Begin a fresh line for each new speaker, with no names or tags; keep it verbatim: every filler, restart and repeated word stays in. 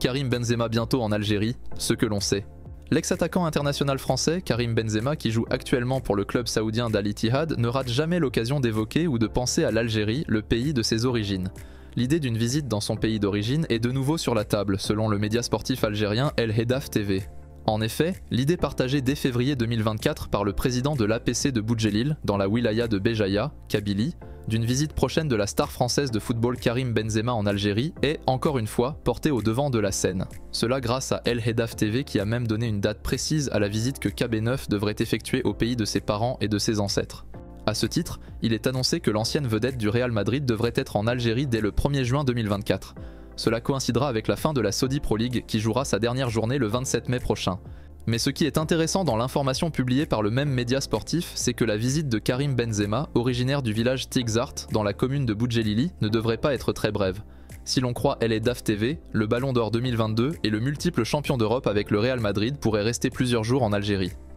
Karim Benzema bientôt en Algérie, ce que l'on sait. L'ex-attaquant international français, Karim Benzema, qui joue actuellement pour le club saoudien d'Al Ittihad, ne rate jamais l'occasion d'évoquer ou de penser à l'Algérie, le pays de ses origines. L'idée d'une visite dans son pays d'origine est de nouveau sur la table, selon le média sportif algérien El Hedaf T V. En effet, l'idée partagée dès février deux mille vingt-quatre par le président de l'A P C de Boudjelil, dans la wilaya de Béjaïa, Kabylie, d'une visite prochaine de la star française de football Karim Benzema en Algérie est, encore une fois, portée au devant de la scène. Cela grâce à El Hedaf T V qui a même donné une date précise à la visite que K B neuf devrait effectuer au pays de ses parents et de ses ancêtres. A ce titre, il est annoncé que l'ancienne vedette du Real Madrid devrait être en Algérie dès le premier juin deux mille vingt-quatre. Cela coïncidera avec la fin de la Saudi Pro League qui jouera sa dernière journée le vingt-sept mai prochain. Mais ce qui est intéressant dans l'information publiée par le même média sportif, c'est que la visite de Karim Benzema, originaire du village Tigzart, dans la commune de Boudjelili, ne devrait pas être très brève. Si l'on croit El Hedaf T V, le Ballon d'Or deux mille vingt-deux et le multiple champion d'Europe avec le Real Madrid pourraient rester plusieurs jours en Algérie.